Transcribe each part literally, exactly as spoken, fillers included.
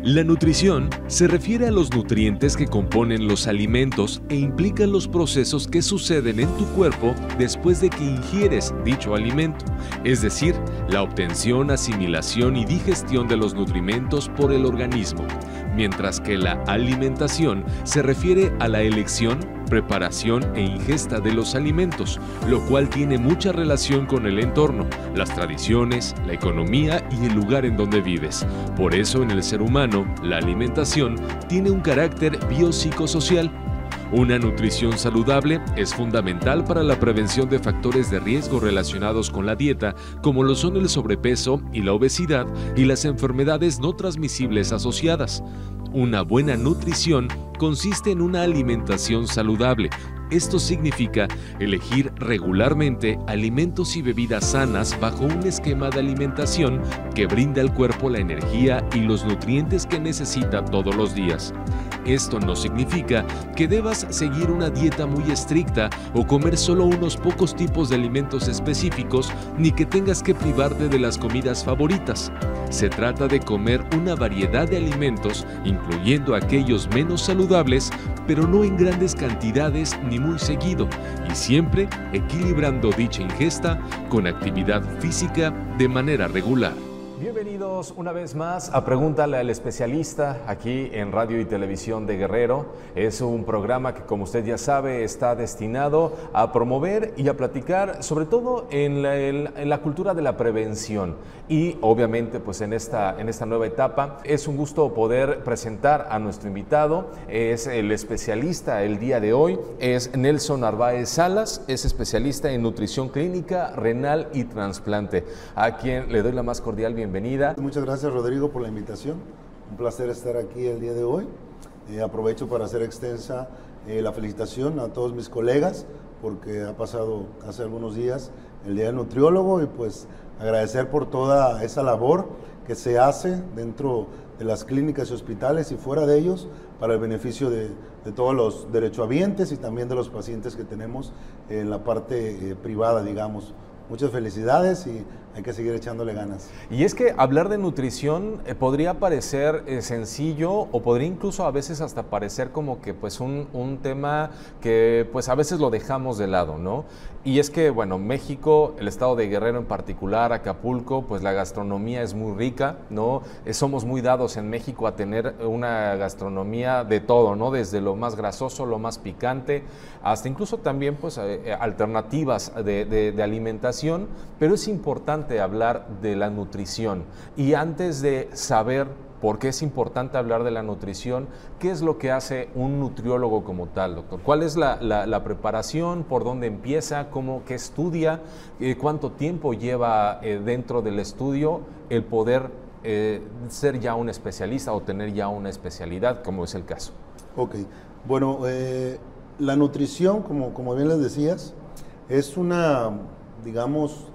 La nutrición se refiere a los nutrientes que componen los alimentos e implican los procesos que suceden en tu cuerpo después de que ingieres dicho alimento, es decir, la obtención, asimilación y digestión de los nutrimentos por el organismo, mientras que la alimentación se refiere a la elección, preparación e ingesta de los alimentos, lo cual tiene mucha relación con el entorno, las tradiciones, la economía y el lugar en donde vives. Por eso en el ser humano, la alimentación tiene un carácter biopsicosocial. Una nutrición saludable es fundamental para la prevención de factores de riesgo relacionados con la dieta, como lo son el sobrepeso y la obesidad y las enfermedades no transmisibles asociadas. Una buena nutrición consiste en una alimentación saludable. Esto significa elegir regularmente alimentos y bebidas sanas bajo un esquema de alimentación que brinda al cuerpo la energía y los nutrientes que necesita todos los días. Esto no significa que debas seguir una dieta muy estricta o comer solo unos pocos tipos de alimentos específicos, ni que tengas que privarte de las comidas favoritas. Se trata de comer una variedad de alimentos, incluyendo aquellos menos saludables, pero no en grandes cantidades ni muy seguido, y siempre equilibrando dicha ingesta con actividad física de manera regular. Bienvenidos una vez más a Pregúntale al Especialista, aquí en Radio y Televisión de Guerrero. Es un programa que, como usted ya sabe, está destinado a promover y a platicar, sobre todo en la, en la cultura de la prevención. Y obviamente, pues en esta, en esta nueva etapa, es un gusto poder presentar a nuestro invitado. Es el especialista el día de hoy, es Nelson Narváez Salas, es especialista en nutrición clínica, renal y trasplante, a quien le doy la más cordial bienvenida. Bienvenida. Muchas gracias, Rodrigo, por la invitación. Un placer estar aquí el día de hoy. Eh, aprovecho para hacer extensa eh, la felicitación a todos mis colegas, porque ha pasado hace algunos días el Día del Nutriólogo, y pues agradecer por toda esa labor que se hace dentro de las clínicas y hospitales y fuera de ellos para el beneficio de, de todos los derechohabientes y también de los pacientes que tenemos en la parte eh, privada, digamos. Muchas felicidades y hay que seguir echándole ganas. Y es que hablar de nutrición eh, podría parecer eh, sencillo, o podría incluso a veces hasta parecer como que pues un, un tema que pues a veces lo dejamos de lado, ¿no? Y es que, bueno, México, el estado de Guerrero en particular, Acapulco, pues la gastronomía es muy rica, ¿no? Eh, somos muy dados en México a tener una gastronomía de todo, ¿no? Desde lo más grasoso, lo más picante, hasta incluso también pues eh, alternativas de, de, de alimentación, pero es importante hablar de la nutrición. Y antes de saber por qué es importante hablar de la nutrición, ¿qué es lo que hace un nutriólogo como tal, doctor? ¿Cuál es la, la, la preparación? ¿Por dónde empieza? ¿Cómo, qué estudia? Eh, ¿Cuánto tiempo lleva eh, dentro del estudio el poder eh, ser ya un especialista o tener ya una especialidad, como es el caso? Ok, bueno, eh, la nutrición, como, como bien les decías, es una, digamos,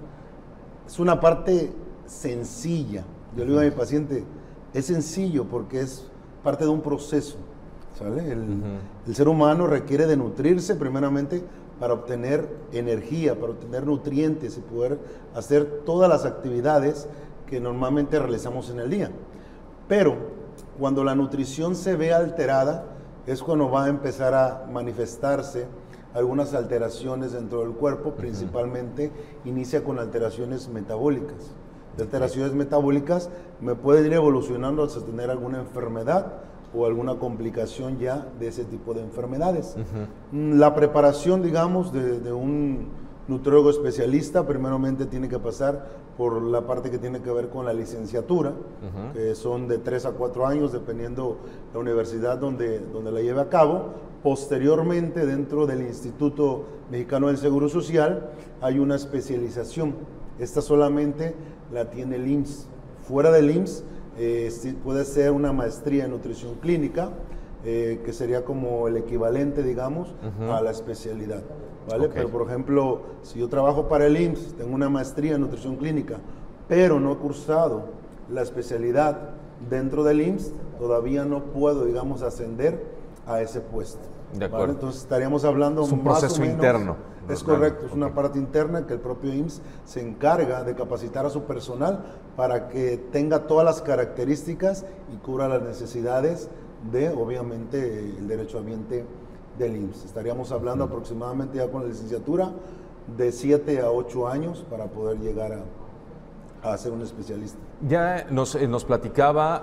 es una parte sencilla. Yo le digo a mi paciente, es sencillo porque es parte de un proceso, ¿sale? El, uh-huh. el ser humano requiere de nutrirse primeramente para obtener energía, para obtener nutrientes y poder hacer todas las actividades que normalmente realizamos en el día. Pero cuando la nutrición se ve alterada, es cuando va a empezar a manifestarse algunas alteraciones dentro del cuerpo, principalmente inicia con alteraciones metabólicas. De alteraciones metabólicas me pueden ir evolucionando hasta tener alguna enfermedad o alguna complicación ya de ese tipo de enfermedades. Uh-huh. La preparación, digamos, de, de un nutriólogo especialista, primeramente tiene que pasar por la parte que tiene que ver con la licenciatura, uh-huh. que son de tres a cuatro años, dependiendo la universidad donde, donde la lleve a cabo. Posteriormente, dentro del Instituto Mexicano del Seguro Social, hay una especialización. Esta solamente la tiene el I M S S. Fuera del I M S S, eh, puede ser una maestría en nutrición clínica, eh, que sería como el equivalente, digamos, uh-huh. a la especialidad, ¿vale? Okay. Pero, por ejemplo, si yo trabajo para el I M S S, tengo una maestría en nutrición clínica, pero no he cursado la especialidad dentro del I M S S, todavía no puedo, digamos, ascender a ese puesto. De acuerdo. ¿Vale? Entonces estaríamos hablando es un más proceso o menos, interno. Es ¿no? correcto, es okay. una parte interna que el propio I M S S se encarga de capacitar a su personal para que tenga todas las características y cubra las necesidades de, obviamente, el derechohabiente del I M S S. Estaríamos hablando uh-huh. aproximadamente ya con la licenciatura de siete a ocho años para poder llegar a, a ser un especialista. Ya nos, eh, nos platicaba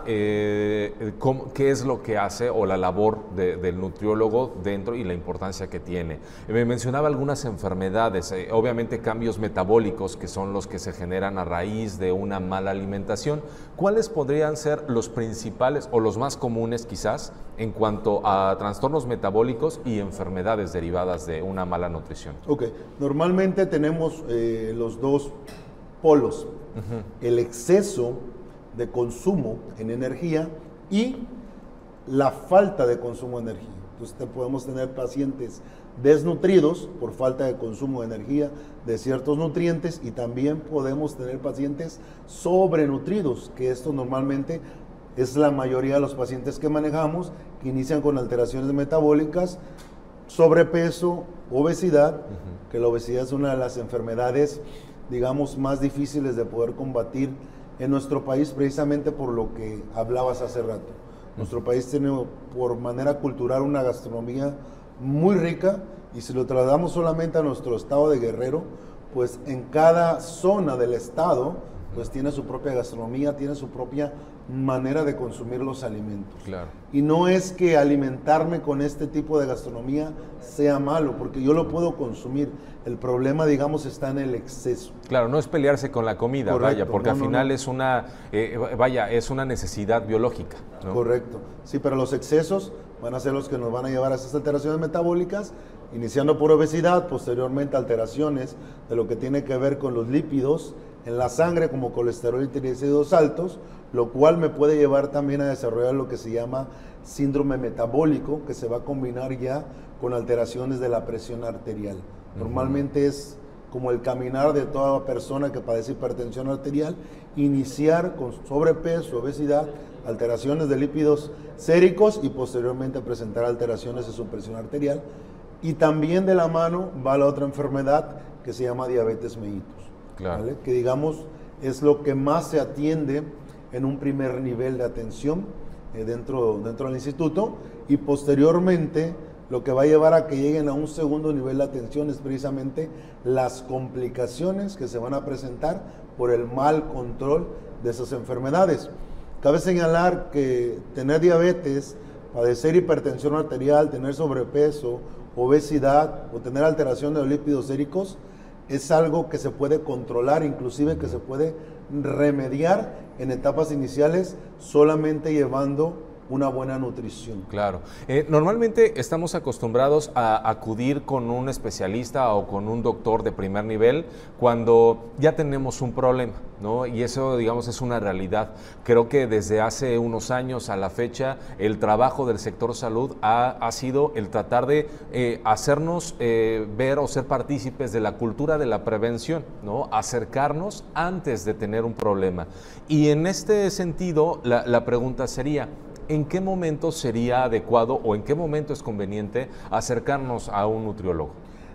eh, cómo, qué es lo que hace o la labor de, del nutriólogo dentro y la importancia que tiene. Me mencionaba algunas enfermedades, eh, obviamente cambios metabólicos que son los que se generan a raíz de una mala alimentación. ¿Cuáles podrían ser los principales o los más comunes quizás en cuanto a trastornos metabólicos y enfermedades derivadas de una mala nutrición? Ok, normalmente tenemos eh, los dos polos. Uh-huh. El exceso de consumo en energía y la falta de consumo de energía. Entonces te podemos tener pacientes desnutridos por falta de consumo de energía de ciertos nutrientes y también podemos tener pacientes sobrenutridos, que esto normalmente es la mayoría de los pacientes que manejamos, que inician con alteraciones metabólicas, sobrepeso, obesidad, uh-huh. que la obesidad es una de las enfermedades digamos, más difíciles de poder combatir en nuestro país, precisamente por lo que hablabas hace rato. Nuestro país tiene por manera cultural una gastronomía muy rica y si lo trasladamos solamente a nuestro estado de Guerrero, pues en cada zona del estado, pues tiene su propia gastronomía, tiene su propia manera de consumir los alimentos. Claro. Y no es que alimentarme con este tipo de gastronomía sea malo, porque yo lo puedo consumir. El problema, digamos, está en el exceso. Claro, no es pelearse con la comida, correcto, vaya, porque no, al final no, no. es una, eh, vaya, es una necesidad biológica, ¿no? Correcto. Sí, pero los excesos van a ser los que nos van a llevar a esas alteraciones metabólicas, iniciando por obesidad, posteriormente alteraciones de lo que tiene que ver con los lípidos en la sangre, como colesterol y triglicéridos altos, lo cual me puede llevar también a desarrollar lo que se llama síndrome metabólico, que se va a combinar ya con alteraciones de la presión arterial. Normalmente uh-huh. es como el caminar de toda persona que padece hipertensión arterial, iniciar con sobrepeso, obesidad, alteraciones de lípidos séricos y posteriormente presentar alteraciones de su presión arterial. Y también de la mano va la otra enfermedad que se llama diabetes mellitus, claro. ¿vale? Que digamos es lo que más se atiende en un primer nivel de atención eh, dentro, dentro del instituto y posteriormente lo que va a llevar a que lleguen a un segundo nivel de atención es precisamente las complicaciones que se van a presentar por el mal control de esas enfermedades. Cabe señalar que tener diabetes, padecer hipertensión arterial, tener sobrepeso, obesidad o tener alteración de los lípidos séricos es algo que se puede controlar, inclusive que se puede remediar en etapas iniciales solamente llevando una buena nutrición. Claro. Eh, normalmente estamos acostumbrados a acudir con un especialista o con un doctor de primer nivel cuando ya tenemos un problema, ¿no? Y eso, digamos, es una realidad. Creo que desde hace unos años a la fecha, el trabajo del sector salud ha, ha sido el tratar de eh, hacernos eh, ver o ser partícipes de la cultura de la prevención, ¿no? Acercarnos antes de tener un problema. Y en este sentido, la, la pregunta sería, ¿en qué momento sería adecuado o en qué momento es conveniente acercarnos a un nutriólogo?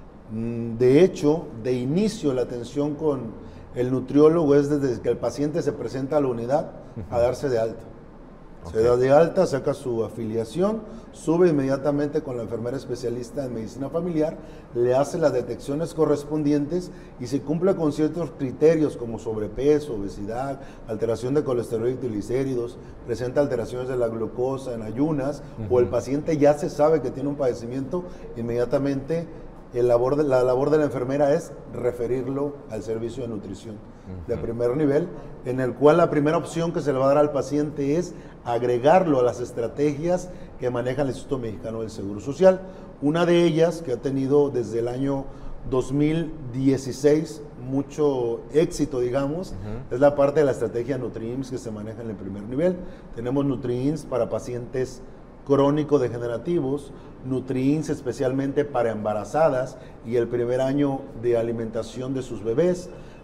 De hecho, de inicio la atención con el nutriólogo es desde que el paciente se presenta a la unidad a darse de alta. Okay. Se da de alta, saca su afiliación, sube inmediatamente con la enfermera especialista en medicina familiar, le hace las detecciones correspondientes y se cumple con ciertos criterios como sobrepeso, obesidad, alteración de colesterol y triglicéridos, presenta alteraciones de la glucosa en ayunas, uh-huh. o el paciente ya se sabe que tiene un padecimiento, inmediatamente el labor de, la labor de la enfermera es referirlo al servicio de nutrición uh-huh. de primer nivel, en el cual la primera opción que se le va a dar al paciente es agregarlo a las estrategias que maneja el Instituto Mexicano del Seguro Social. Una de ellas, que ha tenido desde el año dos mil dieciséis mucho éxito, digamos, uh-huh. es la parte de la estrategia Nutri-I M S S que se maneja en el primer nivel. Tenemos Nutri-I M S S para pacientes crónico-degenerativos, Nutri-I M S S especialmente para embarazadas y el primer año de alimentación de sus bebés.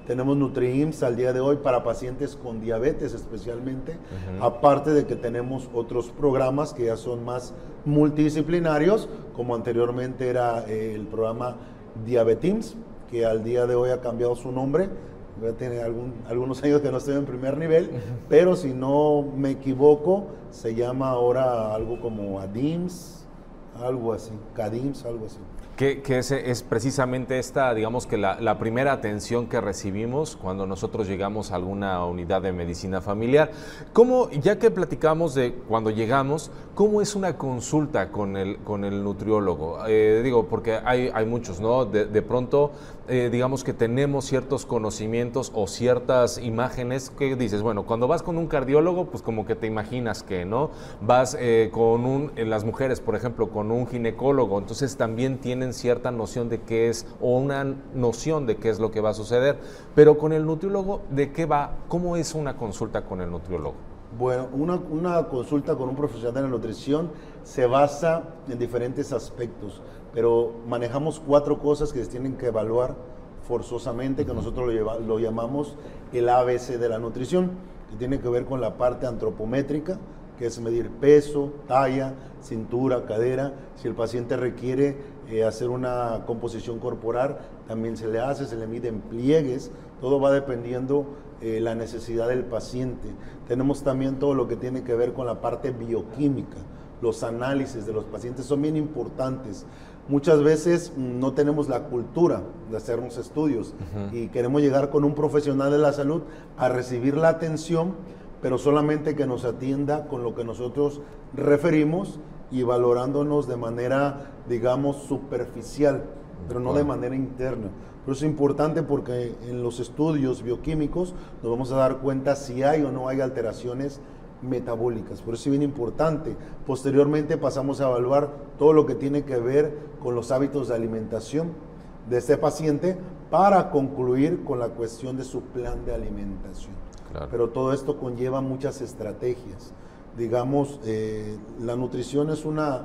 Tenemos NutriIMSS al día de hoy para pacientes con diabetes especialmente, uh-huh. aparte de que tenemos otros programas que ya son más multidisciplinarios, como anteriormente era eh, el programa DiabetIMSS, que al día de hoy ha cambiado su nombre. Voy a tener algún, algunos años que no estoy en primer nivel, uh-huh. pero si no me equivoco, se llama ahora algo como ADIMS, algo así, CADIMS, algo así. Que, que es, es precisamente esta, digamos que la, la primera atención que recibimos cuando nosotros llegamos a alguna unidad de medicina familiar. ¿Cómo, ya que platicamos de cuando llegamos, cómo es una consulta con el, con el nutriólogo? Eh, digo, porque hay, hay muchos, ¿no? De, de pronto, eh, digamos que tenemos ciertos conocimientos o ciertas imágenes que dices, bueno, cuando vas con un cardiólogo, pues como que te imaginas que, ¿no? Vas eh, con un, en las mujeres, por ejemplo, con un ginecólogo, entonces también tienen cierta noción de qué es o una noción de qué es lo que va a suceder, pero con el nutriólogo, ¿de qué va? ¿Cómo es una consulta con el nutriólogo? Bueno, una, una consulta con un profesional de la nutrición se basa en diferentes aspectos, pero manejamos cuatro cosas que se tienen que evaluar forzosamente, que nosotros lo, lleva, lo llamamos el A B C de la nutrición, que tiene que ver con la parte antropométrica, que es medir peso, talla, cintura, cadera. Si el paciente requiere eh, hacer una composición corporal, también se le hace, se le mide en pliegues, todo va dependiendo eh, la necesidad del paciente. Tenemos también todo lo que tiene que ver con la parte bioquímica, los análisis de los pacientes son bien importantes. Muchas veces no tenemos la cultura de hacernos estudios uh-huh. y queremos llegar con un profesional de la salud a recibir la atención, pero solamente que nos atienda con lo que nosotros referimos y valorándonos de manera, digamos, superficial, pero no de manera interna. Pero es importante porque en los estudios bioquímicos nos vamos a dar cuenta si hay o no hay alteraciones metabólicas, por eso es bien importante. Posteriormente pasamos a evaluar todo lo que tiene que ver con los hábitos de alimentación de este paciente para concluir con la cuestión de su plan de alimentación. Claro. Pero todo esto conlleva muchas estrategias. Digamos, eh, la nutrición es una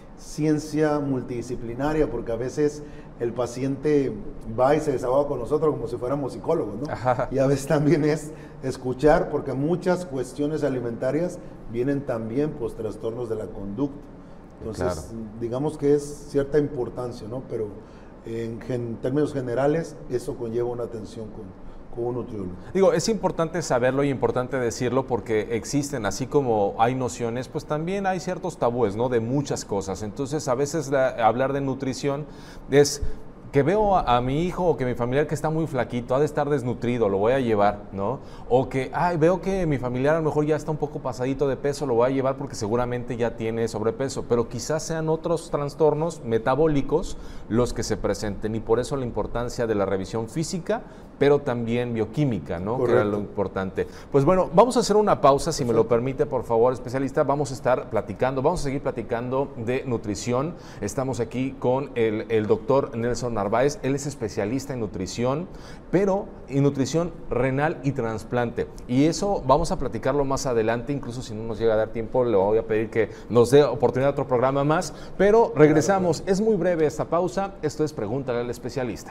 ciencia multidisciplinaria porque a veces el paciente va y se desahoga con nosotros como si fuéramos psicólogos, ¿no? Ajá. Y a veces también es escuchar porque muchas cuestiones alimentarias vienen también pues trastornos de la conducta. Entonces, claro. digamos que es cierta importancia, ¿no? Pero en, en términos generales eso conlleva una atención con un nutriólogo. Digo, es importante saberlo y importante decirlo porque existen, así como hay nociones, pues también hay ciertos tabúes, ¿no? De muchas cosas. Entonces, a veces la, hablar de nutrición es que veo a, a mi hijo o que mi familiar que está muy flaquito, ha de estar desnutrido, lo voy a llevar, ¿no? O que, ay, veo que mi familiar a lo mejor ya está un poco pasadito de peso, lo voy a llevar porque seguramente ya tiene sobrepeso, pero quizás sean otros trastornos metabólicos los que se presenten y por eso la importancia de la revisión física, pero también bioquímica, ¿no? Correcto. Que era lo importante. Pues bueno, vamos a hacer una pausa, si me lo permite, por favor, especialista. Vamos a estar platicando, vamos a seguir platicando de nutrición. Estamos aquí con el, el doctor Nelson Narváez. Él es especialista en nutrición, pero en nutrición renal y trasplante. Y eso vamos a platicarlo más adelante, incluso si no nos llega a dar tiempo, le voy a pedir que nos dé oportunidad de otro programa más. Pero regresamos. Es muy breve esta pausa. Esto es Pregúntale al Especialista.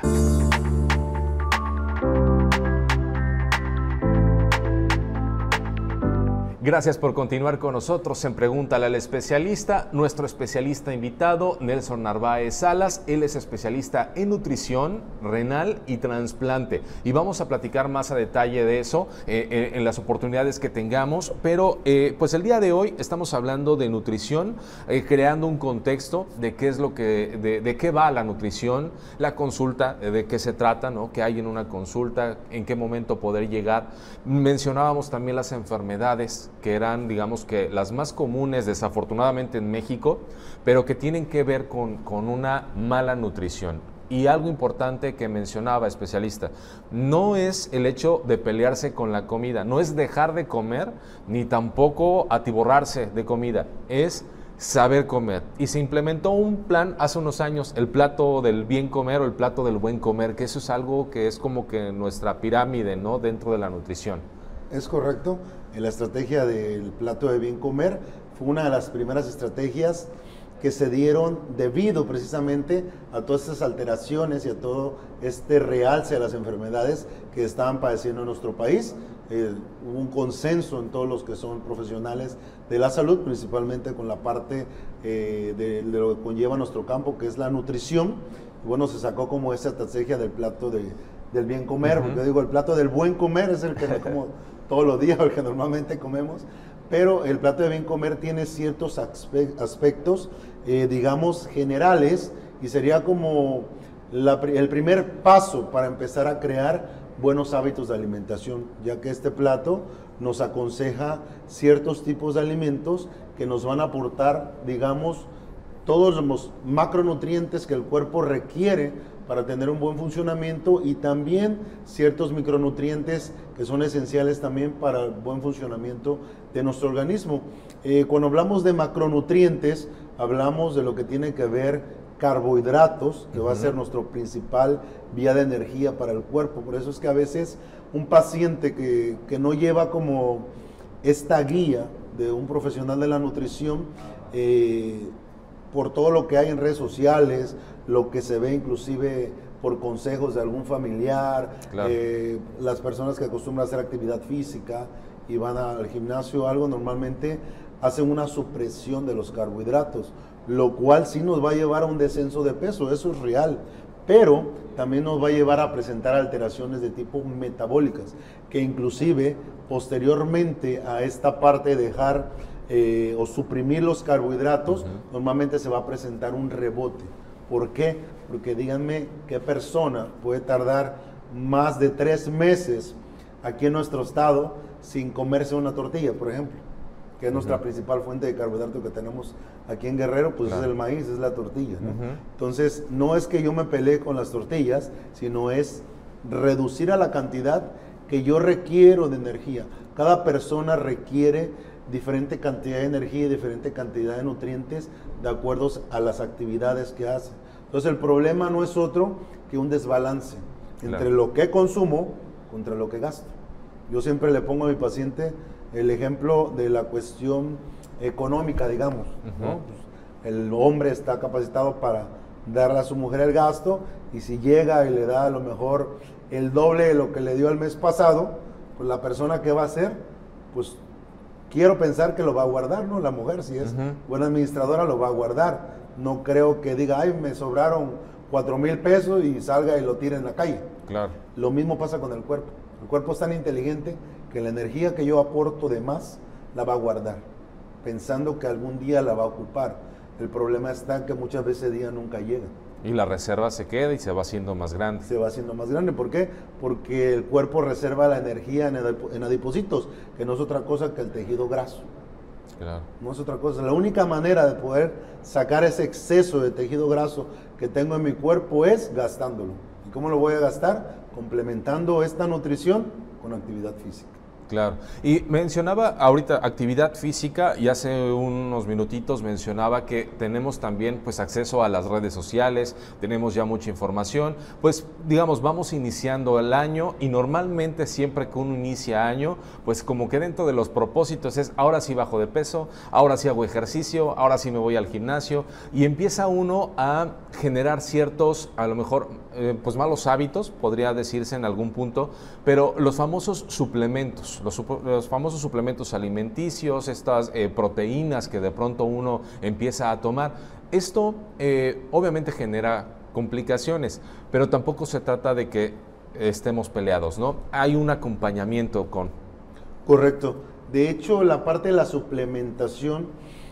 Gracias por continuar con nosotros en Pregúntale al Especialista. Nuestro especialista invitado, Nelson Narváez Salas. Él es especialista en nutrición renal y trasplante. Y vamos a platicar más a detalle de eso eh, eh, en las oportunidades que tengamos. Pero eh, pues el día de hoy estamos hablando de nutrición, eh, creando un contexto de qué es lo que, de, de qué va la nutrición, la consulta, eh, de qué se trata, ¿no? Qué hay en una consulta, en qué momento poder llegar. Mencionábamos también las enfermedades que eran, digamos que las más comunes desafortunadamente en México, pero que tienen que ver con, con una mala nutrición. Y algo importante que mencionaba especialista, no es el hecho de pelearse con la comida, no es dejar de comer, ni tampoco atiborrarse de comida, es saber comer. Y se implementó un plan hace unos años, el plato del bien comer o el plato del buen comer, que eso es algo que es como que nuestra pirámide, ¿no? Dentro de la nutrición. Es correcto. La estrategia del plato de bien comer fue una de las primeras estrategias que se dieron debido precisamente a todas estas alteraciones y a todo este realce de las enfermedades que estaban padeciendo en nuestro país. Eh, hubo un consenso en todos los que son profesionales de la salud, principalmente con la parte eh, de, de lo que conlleva nuestro campo, que es la nutrición. Y bueno, se sacó como esa estrategia del plato de, del bien comer, uh-huh. porque yo digo, el plato del buen comer es el que no como todos los días, el que normalmente comemos, pero el plato de bien comer tiene ciertos aspectos, eh, digamos, generales, y sería como la, el primer paso para empezar a crear buenos hábitos de alimentación, ya que este plato nos aconseja ciertos tipos de alimentos que nos van a aportar, digamos, todos los macronutrientes que el cuerpo requiere para tener un buen funcionamiento, y también ciertos micronutrientes que son esenciales también para el buen funcionamiento de nuestro organismo. Eh, cuando hablamos de macronutrientes, hablamos de lo que tiene que ver carbohidratos, que uh-huh. va a ser nuestro principal vía de energía para el cuerpo. Por eso es que a veces un paciente que, que no lleva como esta guía de un profesional de la nutrición, eh, por todo lo que hay en redes sociales, lo que se ve inclusive por consejos de algún familiar, claro. eh, las personas que acostumbran a hacer actividad física y van al gimnasio, algo normalmente hacen una supresión de los carbohidratos, lo cual sí nos va a llevar a un descenso de peso, eso es real, pero también nos va a llevar a presentar alteraciones de tipo metabólicas, que inclusive posteriormente a esta parte de dejar eh, o suprimir los carbohidratos, uh-huh. normalmente se va a presentar un rebote. ¿Por qué? Porque díganme qué persona puede tardar más de tres meses aquí en nuestro estado sin comerse una tortilla, por ejemplo, que es nuestra uh-huh. principal fuente de carbohidrato que tenemos aquí en Guerrero, pues claro. es el maíz, es la tortilla, ¿no? Uh-huh. Entonces, no es que yo me pelee con las tortillas, sino es reducir a la cantidad que yo requiero de energía. Cada persona requiere diferente cantidad de energía y diferente cantidad de nutrientes de acuerdo a las actividades que hace. Entonces, el problema no es otro que un desbalance entre claro. lo que consumo contra lo que gasto. Yo siempre le pongo a mi paciente el ejemplo de la cuestión económica, digamos, uh-huh. ¿no? Pues el hombre está capacitado para darle a su mujer el gasto, y si llega y le da a lo mejor el doble de lo que le dio el mes pasado, pues la persona que va a hacer, pues quiero pensar que lo va a guardar, ¿no? La mujer, si es uh-huh. buena administradora, lo va a guardar. No creo que diga, ay, me sobraron cuatro mil pesos y salga y lo tire en la calle. Claro. Lo mismo pasa con el cuerpo. El cuerpo es tan inteligente que la energía que yo aporto de más la va a guardar, pensando que algún día la va a ocupar. El problema está que muchas veces ese día nunca llega. Y la reserva se queda y se va haciendo más grande. Se va haciendo más grande. ¿Por qué? Porque el cuerpo reserva la energía en, adip en adipocitos, que no es otra cosa que el tejido graso. Claro. No es otra cosa. La única manera de poder sacar ese exceso de tejido graso que tengo en mi cuerpo es gastándolo. ¿Y cómo lo voy a gastar? Complementando esta nutrición con actividad física. Claro. Y mencionaba ahorita actividad física, y hace unos minutitos mencionaba que tenemos también pues acceso a las redes sociales, tenemos ya mucha información, pues digamos vamos iniciando el año, y normalmente siempre que uno inicia año, pues como que dentro de los propósitos es ahora sí bajo de peso, ahora sí hago ejercicio, ahora sí me voy al gimnasio, y empieza uno a generar ciertos, a lo mejor eh, pues malos hábitos, podría decirse en algún punto, pero los famosos suplementos, Los, los famosos suplementos alimenticios, estas eh, proteínas que de pronto uno empieza a tomar. Esto eh, obviamente genera complicaciones, pero tampoco se trata de que estemos peleados, ¿no? Hay un acompañamiento con... Correcto. De hecho, la parte de la suplementación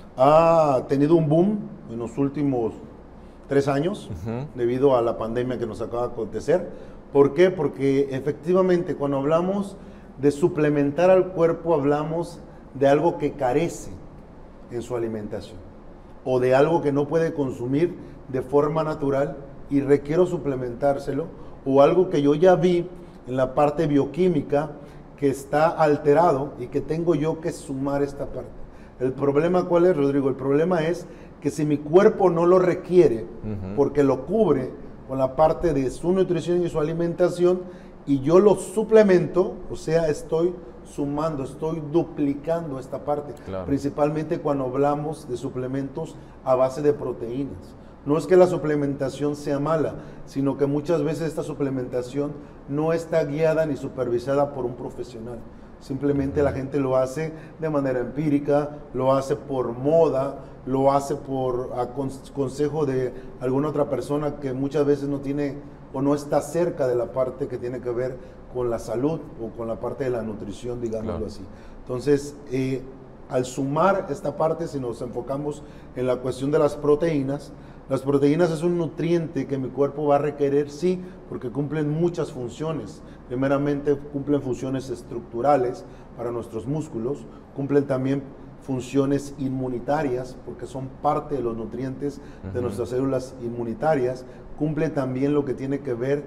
ha tenido un boom en los últimos tres años, uh-huh. debido a la pandemia que nos acaba de acontecer. ¿Por qué? Porque efectivamente cuando hablamos de suplementar al cuerpo, hablamos de algo que carece en su alimentación, o de algo que no puede consumir de forma natural y requiero suplementárselo, o algo que yo ya vi en la parte bioquímica que está alterado y que tengo yo que sumar esta parte. ¿El problema cuál es, Rodrigo? El problema es que si mi cuerpo no lo requiere, uh-huh. porque lo cubre con la parte de su nutrición y su alimentación, y yo lo suplemento, o sea, estoy sumando, estoy duplicando esta parte, Claro. principalmente cuando hablamos de suplementos a base de proteínas. No es que la suplementación sea mala, sino que muchas veces esta suplementación no está guiada ni supervisada por un profesional. Simplemente la gente lo hace de manera empírica, lo hace por moda, lo hace por a consejo de alguna otra persona que muchas veces no tiene o no está cerca de la parte que tiene que ver con la salud o con la parte de la nutrición, digámoslo Claro. así. Entonces, eh, al sumar esta parte, si nos enfocamos en la cuestión de las proteínas, las proteínas es un nutriente que mi cuerpo va a requerir, sí, porque cumplen muchas funciones. Primeramente, cumplen funciones estructurales para nuestros músculos, cumplen también funciones inmunitarias, porque son parte de los nutrientes de Ujú. nuestras células inmunitarias, cumplen también lo que tiene que ver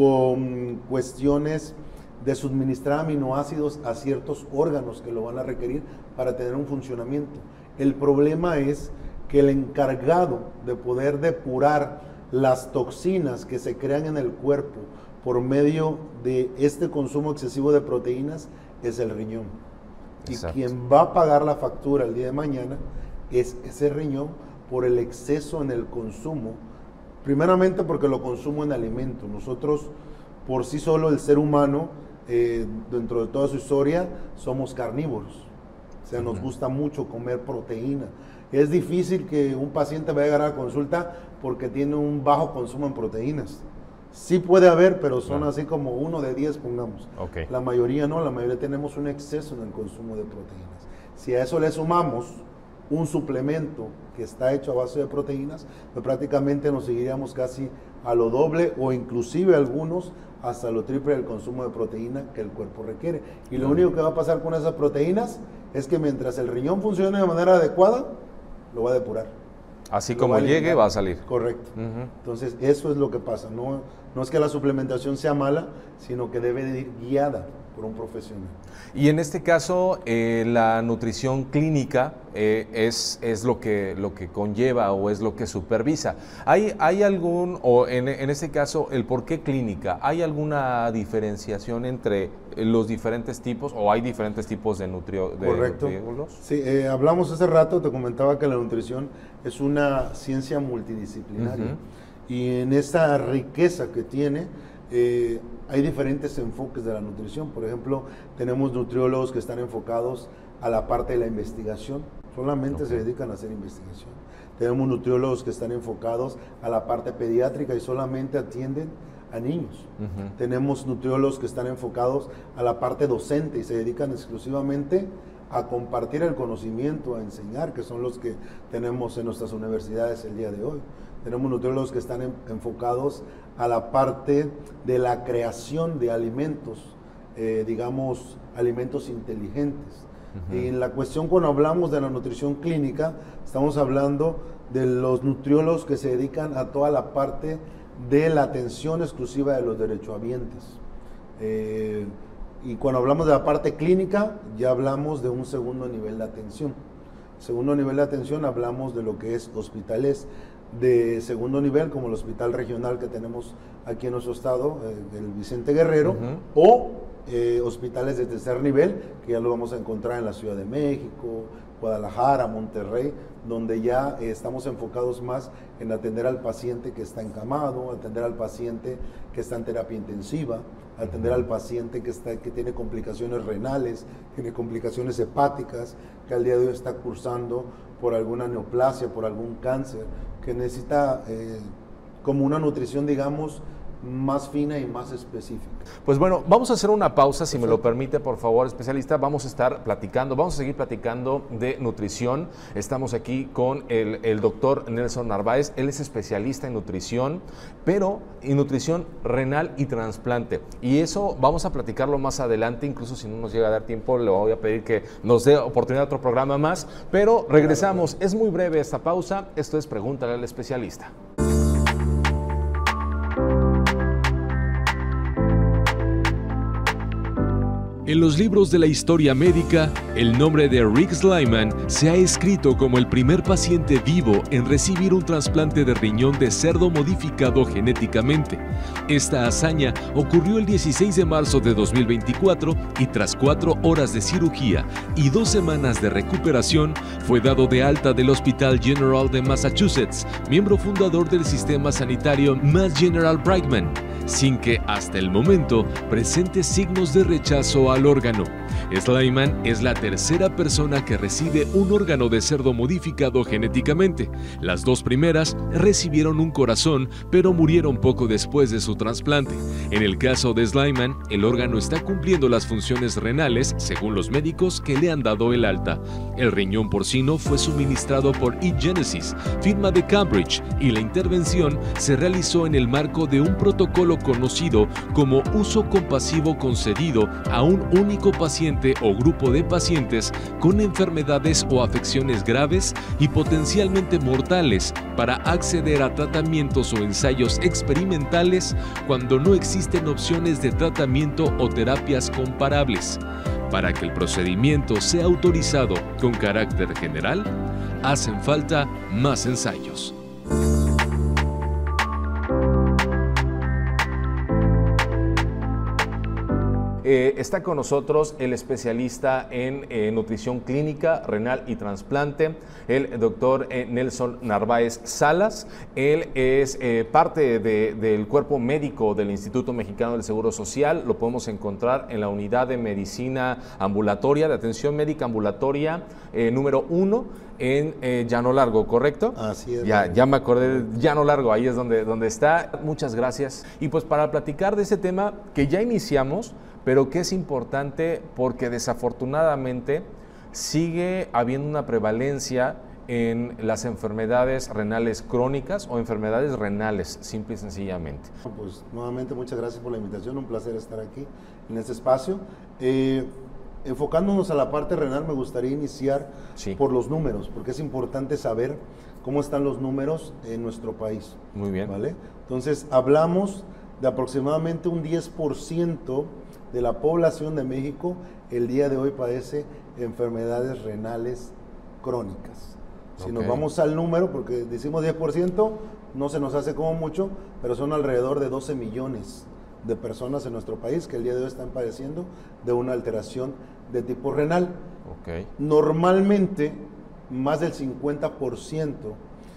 con cuestiones de suministrar aminoácidos a ciertos órganos que lo van a requerir para tener un funcionamiento. El problema es que el encargado de poder depurar las toxinas que se crean en el cuerpo por medio de este consumo excesivo de proteínas es el riñón. Exacto. Y quien va a pagar la factura el día de mañana es ese riñón por el exceso en el consumo. Primeramente porque lo consumo en alimento. Nosotros, por sí solo, el ser humano, eh, dentro de toda su historia, somos carnívoros. O sea, nos gusta mucho comer proteína. Es difícil que un paciente vaya a llegar a la consulta porque tiene un bajo consumo en proteínas. Sí puede haber, pero son Claro. así como uno de diez, pongamos. Ok. La mayoría no, la mayoría tenemos un exceso en el consumo de proteínas. Si a eso le sumamos un suplemento que está hecho a base de proteínas, pues prácticamente nos seguiríamos casi a lo doble o inclusive algunos hasta lo triple del consumo de proteína que el cuerpo requiere. Y lo único que va a pasar con esas proteínas es que mientras el riñón funcione de manera adecuada, lo va a depurar. Así Lo como va a llegue, eliminar. va a salir. Correcto. Ujú. Entonces, eso es lo que pasa. No, no es que la suplementación sea mala, sino que debe de ir guiada por un profesional. Y en este caso, eh, la nutrición clínica eh, es, es lo, que, lo que conlleva o es lo que supervisa. ¿Hay, hay algún, o en, en este caso, el por qué clínica? ¿Hay alguna diferenciación entre los diferentes tipos o hay diferentes tipos de, nutrio, de Correcto. nutriólogos? Sí, eh, hablamos hace rato, te comentaba que la nutrición es una ciencia multidisciplinaria. Ujú. Y en esa riqueza que tiene, eh, hay diferentes enfoques de la nutrición. Por ejemplo, tenemos nutriólogos que están enfocados a la parte de la investigación, solamente Ok. se dedican a hacer investigación. Tenemos nutriólogos que están enfocados a la parte pediátrica y solamente atienden a niños. Ujú. Tenemos nutriólogos que están enfocados a la parte docente y se dedican exclusivamente a compartir el conocimiento, a enseñar, que son los que tenemos en nuestras universidades el día de hoy. Tenemos nutriólogos que están en, enfocados a la parte de la creación de alimentos, eh, digamos, alimentos inteligentes. Ujú. Y en la cuestión, cuando hablamos de la nutrición clínica, estamos hablando de los nutriólogos que se dedican a toda la parte de la atención exclusiva de los derechohabientes. Eh, y cuando hablamos de la parte clínica, ya hablamos de un segundo nivel de atención. Segundo nivel de atención, hablamos de lo que es hospitales de segundo nivel, como el hospital regional que tenemos aquí en nuestro estado, eh, el Vicente Guerrero, Ujú. o eh, hospitales de tercer nivel, que ya lo vamos a encontrar en la Ciudad de México, Guadalajara, Monterrey, donde ya eh, estamos enfocados más en atender al paciente que está encamado, atender al paciente que está en terapia intensiva, atender al paciente que, está, que tiene complicaciones renales, tiene complicaciones hepáticas, que al día de hoy está cursando por alguna neoplasia, por algún cáncer, que necesita eh, como una nutrición, digamos, más fina y más específica. Pues bueno, vamos a hacer una pausa, si me lo permite, por favor, especialista. Vamos a estar platicando, vamos a seguir platicando de nutrición. Estamos aquí con el, el doctor Nelson Narváez. Él es especialista en nutrición, pero en nutrición renal y trasplante. Y eso vamos a platicarlo más adelante, incluso si no nos llega a dar tiempo, le voy a pedir que nos dé oportunidad de otro programa más. Pero regresamos, es muy breve esta pausa. Esto es Pregúntale al Especialista. En los libros de la historia médica, el nombre de Rick Slyman se ha escrito como el primer paciente vivo en recibir un trasplante de riñón de cerdo modificado genéticamente. Esta hazaña ocurrió el dieciséis de marzo de dos mil veinticuatro y tras cuatro horas de cirugía y dos semanas de recuperación, fue dado de alta del Hospital General de Massachusetts, miembro fundador del sistema sanitario Mass General Brigham, sin que hasta el momento presente signos de rechazo al órgano. Slyman es la tercera persona que recibe un órgano de cerdo modificado genéticamente. Las dos primeras recibieron un corazón, pero murieron poco después de su trasplante. En el caso de Slyman, el órgano está cumpliendo las funciones renales según los médicos que le han dado el alta. El riñón porcino fue suministrado por eGenesis, firma de Cambridge, y la intervención se realizó en el marco de un protocolo conocido como uso compasivo concedido a un único paciente o grupo de pacientes con enfermedades o afecciones graves y potencialmente mortales para acceder a tratamientos o ensayos experimentales cuando no existen opciones de tratamiento o terapias comparables. Para que el procedimiento sea autorizado con carácter general, hacen falta más ensayos. Eh, está con nosotros el especialista en eh, nutrición clínica, renal y trasplante, el doctor eh, Nelson Narváez Salas. Él es eh, parte de, del cuerpo médico del Instituto Mexicano del Seguro Social. Lo podemos encontrar en la unidad de medicina ambulatoria, de atención médica ambulatoria eh, número uno en eh, Llano Largo, ¿correcto? Así es. Ya, ya me acordé de Llano Largo, ahí es donde, donde está. Muchas gracias. Y pues para platicar de ese tema que ya iniciamos, pero que es importante porque desafortunadamente sigue habiendo una prevalencia en las enfermedades renales crónicas o enfermedades renales, simple y sencillamente. Pues nuevamente muchas gracias por la invitación, un placer estar aquí en este espacio. Eh, enfocándonos a la parte renal, me gustaría iniciar sí. por los números, porque es importante saber cómo están los números en nuestro país. Muy bien. ¿Vale? Entonces, hablamos de aproximadamente un diez por ciento de la población de México el día de hoy padece enfermedades renales crónicas. Si okay. nos vamos al número, porque decimos diez por ciento, no se nos hace como mucho, pero son alrededor de doce millones de personas en nuestro país que el día de hoy están padeciendo de una alteración de tipo renal. Okay. Normalmente, más del cincuenta por ciento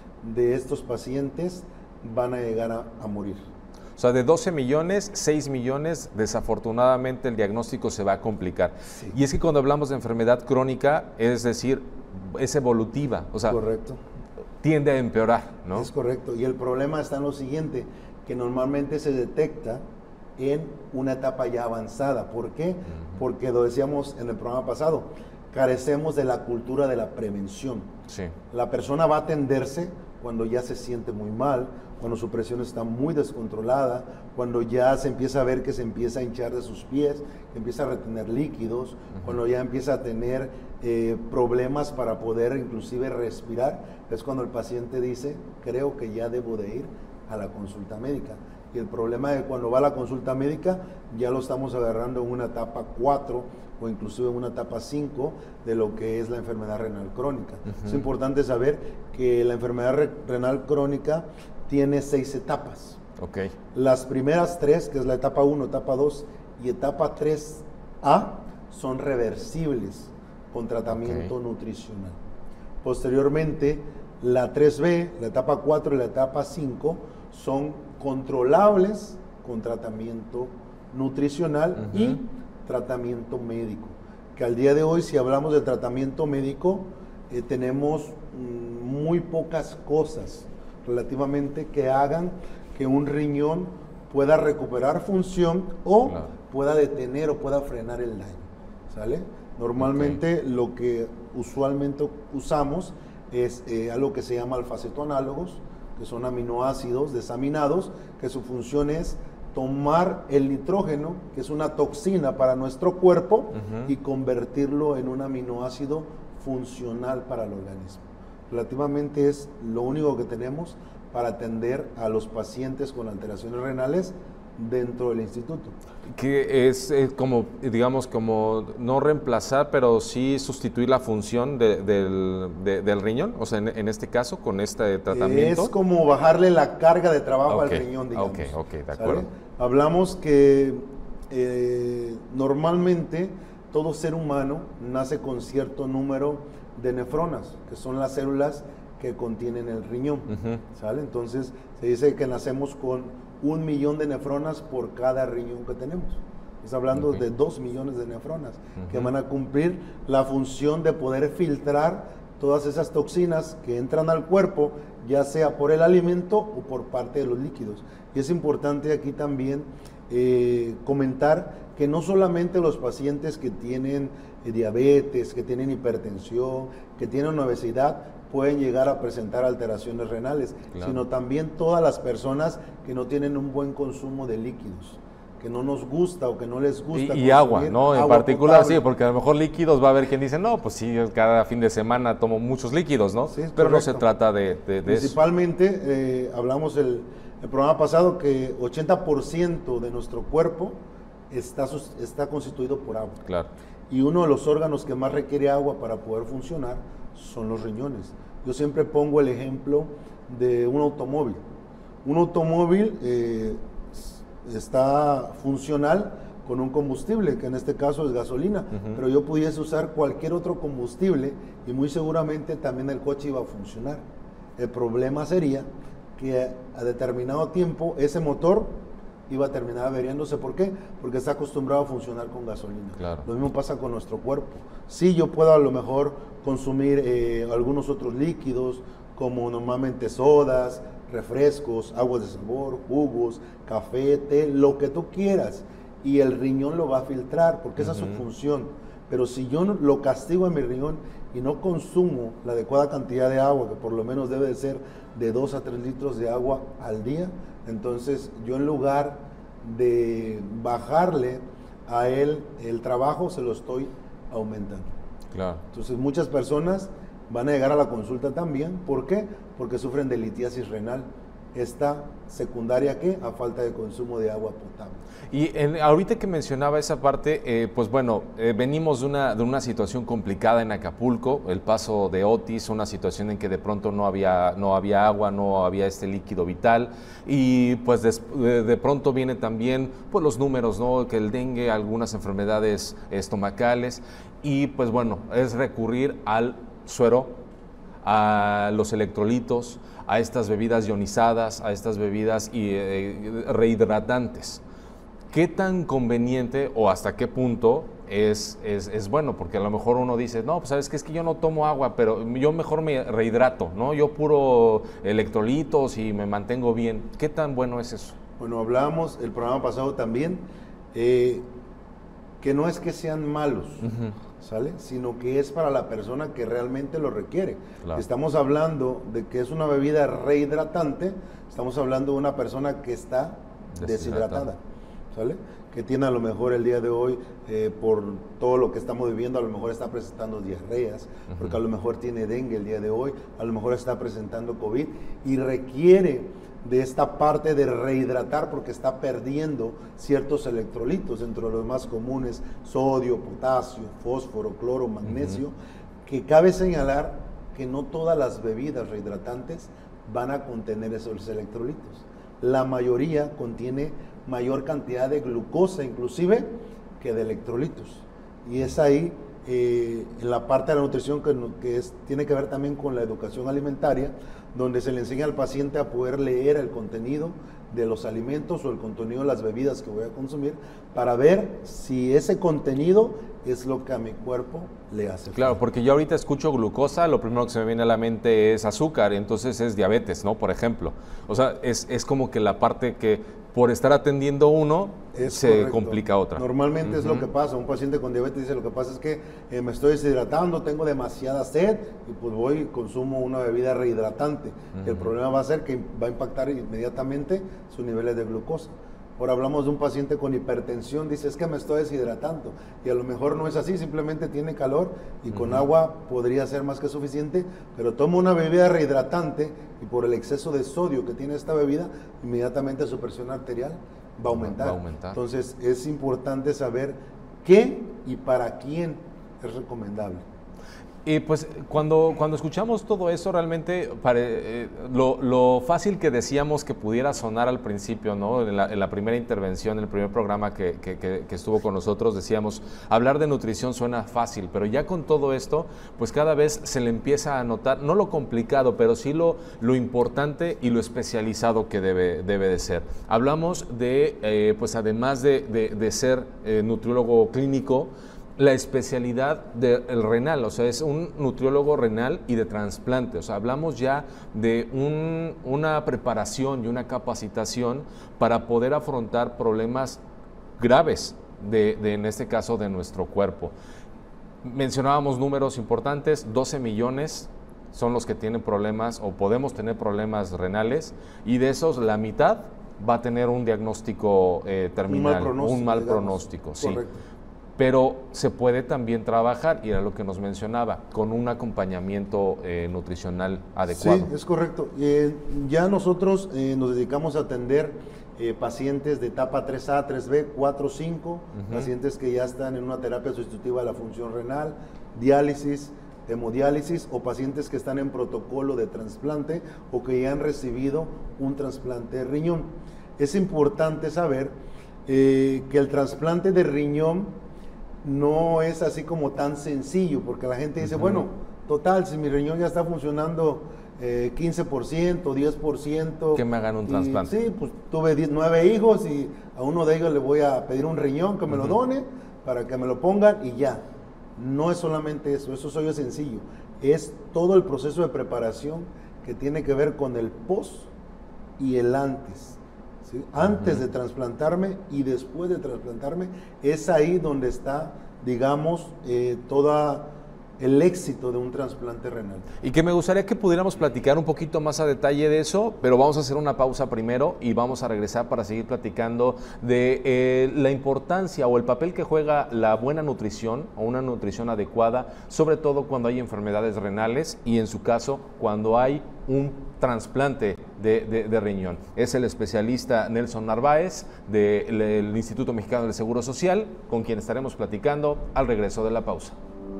de estos pacientes van a llegar a, a morir. O sea, de doce millones, seis millones, desafortunadamente el diagnóstico se va a complicar. Sí. Y es que cuando hablamos de enfermedad crónica, es decir, es evolutiva, o sea, correcto. Tiende a empeorar, ¿no? Es correcto. Y el problema está en lo siguiente, que normalmente se detecta en una etapa ya avanzada. ¿Por qué? Uh-huh. Porque lo decíamos en el programa pasado, carecemos de la cultura de la prevención. Sí. La persona va a atenderse cuando ya se siente muy mal, cuando su presión está muy descontrolada, cuando ya se empieza a ver que se empieza a hinchar de sus pies, que empieza a retener líquidos, uh-huh. cuando ya empieza a tener eh, problemas para poder inclusive respirar, es cuando el paciente dice, creo que ya debo de ir a la consulta médica. Y el problema es que cuando va a la consulta médica, ya lo estamos agarrando en una etapa cuatro o inclusive en una etapa cinco de lo que es la enfermedad renal crónica. Uh-huh. Es importante saber que la enfermedad re- renal crónica tiene seis etapas. Okay. Las primeras tres, que es la etapa uno, etapa dos y etapa tres A, son reversibles con tratamiento okay. nutricional. Posteriormente, la tres B, la etapa cuatro y la etapa cinco son controlables con tratamiento nutricional uh-huh. y tratamiento médico. Que al día de hoy, si hablamos de tratamiento médico, eh, tenemos mm, muy pocas cosas relativamente que hagan que un riñón pueda recuperar función o claro. pueda detener o pueda frenar el daño, ¿sale? Normalmente okay. lo que usualmente usamos es eh, algo que se llama alfa-cetoanálogos, que son aminoácidos desaminados, que su función es tomar el nitrógeno, que es una toxina para nuestro cuerpo, uh-huh. y convertirlo en un aminoácido funcional para el organismo. Relativamente es lo único que tenemos para atender a los pacientes con alteraciones renales dentro del instituto. Que es, es como, digamos, como no reemplazar, pero sí sustituir la función de, del, de, del riñón, o sea, en, en este caso, con este tratamiento. Es como bajarle la carga de trabajo okay. al riñón, digamos. Ok, ok, de ¿sale? acuerdo. Hablamos que eh, normalmente todo ser humano nace con cierto número de nefronas, que son las células que contienen el riñón, uh-huh. ¿sale? Entonces, se dice que nacemos con un millón de nefronas por cada riñón que tenemos. Estamos hablando okay. de dos millones de nefronas uh-huh. que van a cumplir la función de poder filtrar todas esas toxinas que entran al cuerpo, ya sea por el alimento o por parte de los líquidos. Y es importante aquí también eh, comentar que no solamente los pacientes que tienen eh, diabetes, que tienen hipertensión, que tienen obesidad, pueden llegar a presentar alteraciones renales, claro. sino también todas las personas que no tienen un buen consumo de líquidos, que no nos gusta o que no les gusta. Y, y agua, ¿no? En agua particular, potable. Sí, porque a lo mejor líquidos va a haber quien dice, no, pues sí, cada fin de semana tomo muchos líquidos, ¿no? Sí, pero correcto. No se trata de, de, de Principalmente, eso. Eh, hablamos el, el programa pasado que ochenta por ciento de nuestro cuerpo está, está constituido por agua. Claro. Y uno de los órganos que más requiere agua para poder funcionar son los riñones. Yo siempre pongo el ejemplo de un automóvil. Un automóvil eh, está funcional con un combustible, que en este caso es gasolina, uh-huh. pero yo pudiese usar cualquier otro combustible y muy seguramente también el coche iba a funcionar. El problema sería que a determinado tiempo ese motor iba a terminar averiándose. ¿Por qué? Porque está acostumbrado a funcionar con gasolina. Claro. Lo mismo pasa con nuestro cuerpo. Sí, yo puedo a lo mejor consumir eh, algunos otros líquidos, como normalmente sodas, refrescos, aguas de sabor, jugos, café, té, lo que tú quieras. Y el riñón lo va a filtrar, porque esa uh-huh. es su función. Pero si yo no, lo castigo a mi riñón y no consumo la adecuada cantidad de agua, que por lo menos debe de ser de dos a tres litros de agua al día, entonces yo en lugar de bajarle a él el trabajo, se lo estoy aumentando. Claro. Entonces muchas personas van a llegar a la consulta también. ¿Por qué? Porque sufren de litiasis renal. Esta secundaria ¿qué? A falta de consumo de agua potable. Y en, ahorita que mencionaba esa parte, eh, pues bueno, eh, venimos de una, de una situación complicada en Acapulco, el paso de Otis, una situación en que de pronto no había, no había agua, no había este líquido vital, y pues des, de, de pronto viene también pues los números, ¿no? Que el dengue, algunas enfermedades estomacales, y pues bueno, es recurrir al suero, a los electrolitos, a estas bebidas ionizadas, a estas bebidas y, eh, rehidratantes. ¿Qué tan conveniente o hasta qué punto es, es, es bueno? Porque a lo mejor uno dice, no, pues sabes que es que yo no tomo agua, pero yo mejor me rehidrato, ¿no? Yo puro electrolitos y me mantengo bien. ¿Qué tan bueno es eso? Bueno, hablábamos el programa pasado también, eh, que no es que sean malos, uh-huh. ¿sale? Sino que es para la persona que realmente lo requiere. Claro. Estamos hablando de que es una bebida rehidratante, estamos hablando de una persona que está deshidratada, deshidratada, ¿sale? Que tiene a lo mejor el día de hoy, eh, por todo lo que estamos viviendo, a lo mejor está presentando diarreas, uh-huh. porque a lo mejor tiene dengue el día de hoy, a lo mejor está presentando COVID y requiere de esta parte de rehidratar porque está perdiendo ciertos electrolitos, entre los más comunes, sodio, potasio, fósforo, cloro, magnesio, uh-huh. que cabe señalar que no todas las bebidas rehidratantes van a contener esos electrolitos. La mayoría contiene mayor cantidad de glucosa inclusive que de electrolitos. Y es ahí eh, en la parte de la nutrición que, que es, tiene que ver también con la educación alimentaria, donde se le enseña al paciente a poder leer el contenido de los alimentos o el contenido de las bebidas que voy a consumir para ver si ese contenido es lo que a mi cuerpo le hace. Claro, porque yo ahorita escucho glucosa, lo primero que se me viene a la mente es azúcar, entonces es diabetes, ¿no? Por ejemplo. O sea, es, es como que la parte que por estar atendiendo uno es se correcto. Complica otra. Normalmente uh-huh. es lo que pasa. Un paciente con diabetes dice, lo que pasa es que eh, me estoy deshidratando, tengo demasiada sed y pues voy y consumo una bebida rehidratante. Uh-huh. El problema va a ser que va a impactar inmediatamente sus niveles de glucosa. Ahora hablamos de un paciente con hipertensión, dice, es que me estoy deshidratando. Y a lo mejor no es así, simplemente tiene calor y uh-huh. con agua podría ser más que suficiente, pero toma una bebida rehidratante y por el exceso de sodio que tiene esta bebida, inmediatamente su presión arterial va a aumentar. Va a aumentar. Entonces es importante saber qué y para quién es recomendable. Y pues cuando, cuando escuchamos todo eso, realmente pare, eh, lo, lo fácil que decíamos que pudiera sonar al principio, ¿no? En la, en la primera intervención, en el primer programa que, que, que, que estuvo con nosotros, decíamos, hablar de nutrición suena fácil, pero ya con todo esto, pues cada vez se le empieza a notar, no lo complicado, pero sí lo, lo importante y lo especializado que debe, debe de ser. Hablamos de, eh, pues además de, de, de ser eh, nutriólogo clínico, la especialidad del renal, o sea, es un nutriólogo renal y de trasplante, o sea, hablamos ya de un, una preparación y una capacitación para poder afrontar problemas graves, de, de, en este caso, de nuestro cuerpo. Mencionábamos números importantes, doce millones son los que tienen problemas o podemos tener problemas renales, y de esos la mitad va a tener un diagnóstico eh, terminal, un mal pronóstico, un mal pronóstico sí. Correcto. Pero se puede también trabajar, y era lo que nos mencionaba, con un acompañamiento eh, nutricional adecuado. Sí, es correcto. Eh, ya nosotros eh, nos dedicamos a atender eh, pacientes de etapa tres A, tres B, cuatro, cinco, uh-huh. pacientes que ya están en una terapia sustitutiva de la función renal, diálisis, hemodiálisis, o pacientes que están en protocolo de trasplante o que ya han recibido un trasplante de riñón. Es importante saber eh, que el trasplante de riñón no es así como tan sencillo, porque la gente dice, uh-huh. bueno, total, si mi riñón ya está funcionando eh, quince por ciento, diez por ciento. Que me hagan un trasplante. Sí, pues tuve diez, nueve hijos y a uno de ellos le voy a pedir un riñón que me uh-huh. lo done para que me lo pongan y ya. No es solamente eso, eso soy yo sencillo. Es todo el proceso de preparación que tiene que ver con el post y el antes. ¿Sí? Antes uh-huh. de trasplantarme y después de trasplantarme, es ahí donde está, digamos, eh, todo el éxito de un trasplante renal. Y que me gustaría que pudiéramos platicar un poquito más a detalle de eso, pero vamos a hacer una pausa primero y vamos a regresar para seguir platicando de eh, la importancia o el papel que juega la buena nutrición o una nutrición adecuada, sobre todo cuando hay enfermedades renales y en su caso cuando hay un trasplante de, de, de riñón. Es el especialista Nelson Narváez del de, Instituto Mexicano del Seguro Social, con quien estaremos platicando al regreso de la pausa.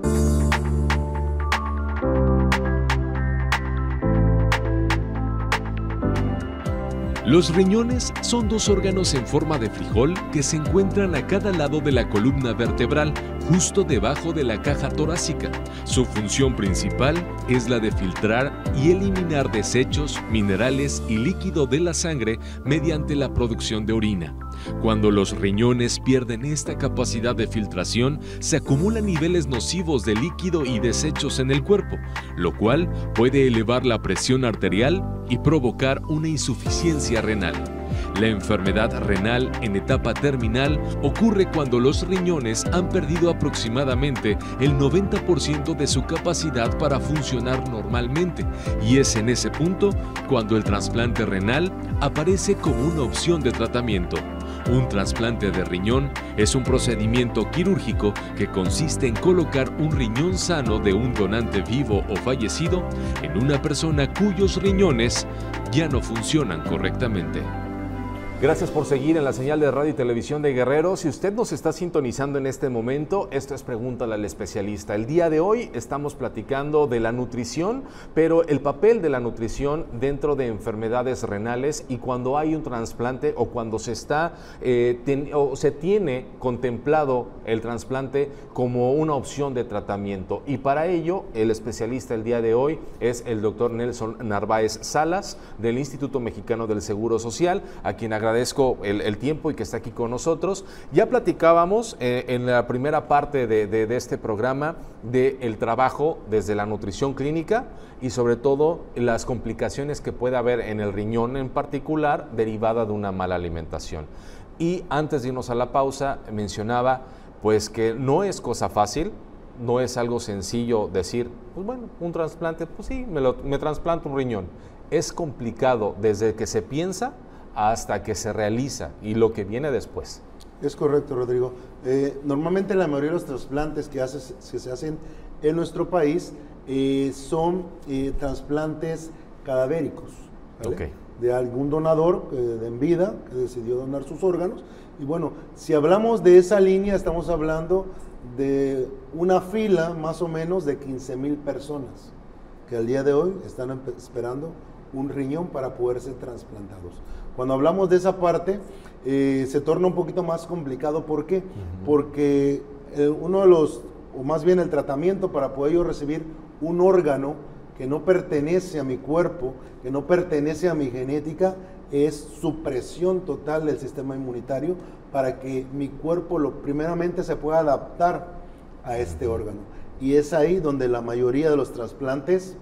Los riñones son dos órganos en forma de frijol que se encuentran a cada lado de la columna vertebral, justo debajo de la caja torácica. Su función principal es la de filtrar y eliminar desechos, minerales y líquido de la sangre mediante la producción de orina. Cuando los riñones pierden esta capacidad de filtración, se acumulan niveles nocivos de líquido y desechos en el cuerpo, lo cual puede elevar la presión arterial y provocar una insuficiencia renal. La enfermedad renal en etapa terminal ocurre cuando los riñones han perdido aproximadamente el noventa por ciento de su capacidad para funcionar normalmente, y es en ese punto cuando el trasplante renal aparece como una opción de tratamiento. Un trasplante de riñón es un procedimiento quirúrgico que consiste en colocar un riñón sano de un donante vivo o fallecido en una persona cuyos riñones ya no funcionan correctamente. Gracias por seguir en la señal de radio y televisión de Guerrero. Si usted nos está sintonizando en este momento, esto es Pregúntale al Especialista. El día de hoy estamos platicando de la nutrición, pero el papel de la nutrición dentro de enfermedades renales y cuando hay un trasplante o cuando se está eh, ten, o se tiene contemplado el trasplante como una opción de tratamiento. Y para ello, el especialista el día de hoy es el doctor Nelson Narváez Salas del Instituto Mexicano del Seguro Social, a quien agradezco Agradezco el, el tiempo y que está aquí con nosotros. Ya platicábamos eh, en la primera parte de, de, de este programa del trabajo desde la nutrición clínica y sobre todo las complicaciones que puede haber en el riñón en particular derivada de una mala alimentación. Y antes de irnos a la pausa mencionaba pues que no es cosa fácil, no es algo sencillo decir, pues bueno, un trasplante, pues sí, me, lo, me trasplanto un riñón. Es complicado desde que se piensa hasta que se realiza y lo que viene después. Es correcto, Rodrigo. Eh, normalmente la mayoría de los trasplantes que, hace, que se hacen en nuestro país eh, son eh, trasplantes cadavéricos, ¿vale? Okay. de algún donador eh, en vida que decidió donar sus órganos. Y bueno, si hablamos de esa línea, estamos hablando de una fila más o menos de quince mil personas que al día de hoy están esperando un riñón para poder ser trasplantados. Cuando hablamos de esa parte, eh, se torna un poquito más complicado. ¿Por qué? Uh-huh. Porque eh, uno de los, o más bien el tratamiento para poder yo recibir un órgano que no pertenece a mi cuerpo, que no pertenece a mi genética, es supresión total del sistema inmunitario para que mi cuerpo lo, primeramente se pueda adaptar a este órgano. Y es ahí donde la mayoría de los trasplantes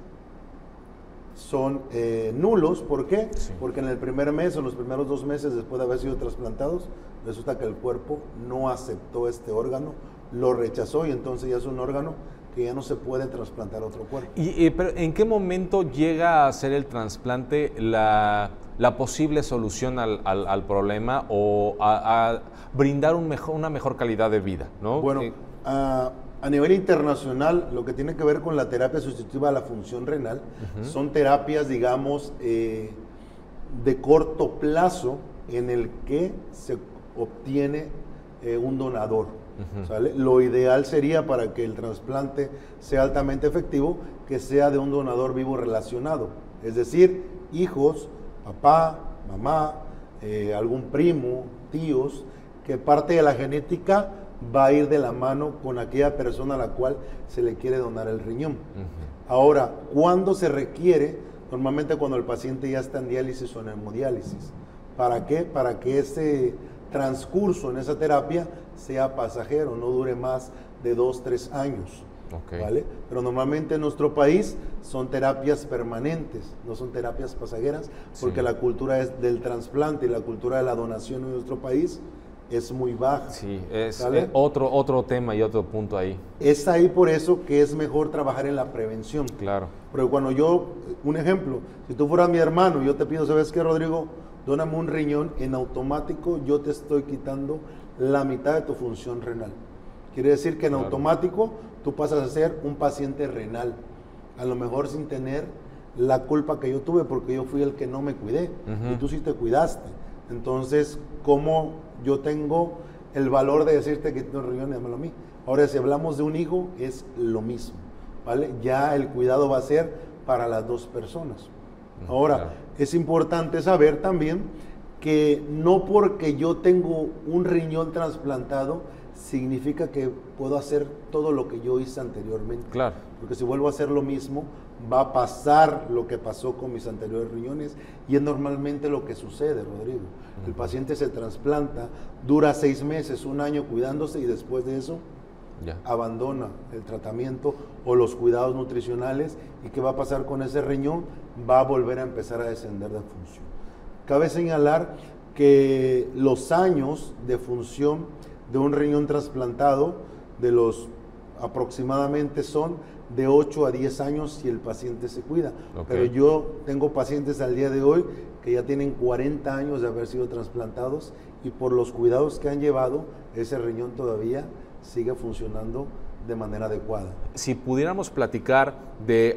son eh, nulos. ¿Por qué? Sí. Porque en el primer mes o los primeros dos meses después de haber sido trasplantados, resulta que el cuerpo no aceptó este órgano, lo rechazó y entonces ya es un órgano que ya no se puede trasplantar a otro cuerpo. ¿Y, y pero en qué momento llega a ser el trasplante la, la posible solución al, al, al problema o a, a brindar un mejor, una mejor calidad de vida, ¿no? Bueno, eh, a, a nivel internacional, lo que tiene que ver con la terapia sustitutiva a la función renal, uh-huh. son terapias, digamos, eh, de corto plazo en el que se obtiene eh, un donador. Uh-huh. ¿Sale? Lo ideal sería, para que el trasplante sea altamente efectivo, que sea de un donador vivo relacionado, es decir, hijos, papá, mamá, eh, algún primo, tíos, que parte de la genética va a ir de la mano con aquella persona a la cual se le quiere donar el riñón. Uh-huh. Ahora, ¿cuándo se requiere? Normalmente cuando el paciente ya está en diálisis o en hemodiálisis. ¿Para qué? Para que ese transcurso en esa terapia sea pasajero, no dure más de dos, tres años. Okay. ¿Vale? Pero normalmente en nuestro país son terapias permanentes, no son terapias pasajeras, porque sí. la cultura es del trasplante y la cultura de la donación en nuestro país es muy baja. Sí, es eh, otro, otro tema y otro punto ahí. Es ahí por eso que es mejor trabajar en la prevención. Claro. Porque cuando yo, un ejemplo, si tú fueras mi hermano y yo te pido, ¿sabes qué, Rodrigo? Dóname un riñón, en automático yo te estoy quitando la mitad de tu función renal. Quiere decir que en claro. automático tú pasas a ser un paciente renal, a lo mejor sin tener la culpa que yo tuve, porque yo fui el que no me cuidé, uh-huh. y tú sí te cuidaste. Entonces, ¿cómo yo tengo el valor de decirte que tu riñón, dámelo a mí? Ahora, si hablamos de un hijo, es lo mismo, ¿vale? Ya el cuidado va a ser para las dos personas. Ahora, claro. es importante saber también que no porque yo tengo un riñón trasplantado significa que puedo hacer todo lo que yo hice anteriormente. Claro. Porque si vuelvo a hacer lo mismo, va a pasar lo que pasó con mis anteriores riñones, y es normalmente lo que sucede, Rodrigo. Uh-huh. El paciente se trasplanta, dura seis meses, un año cuidándose, y después de eso ya. abandona el tratamiento o los cuidados nutricionales. ¿Y qué va a pasar con ese riñón? Va a volver a empezar a descender de función. Cabe señalar que los años de función de un riñón trasplantado, de los aproximadamente son de ocho a diez años si el paciente se cuida. Okay. Pero yo tengo pacientes al día de hoy que ya tienen cuarenta años de haber sido trasplantados, y por los cuidados que han llevado, ese riñón todavía sigue funcionando de manera adecuada. Si pudiéramos platicar de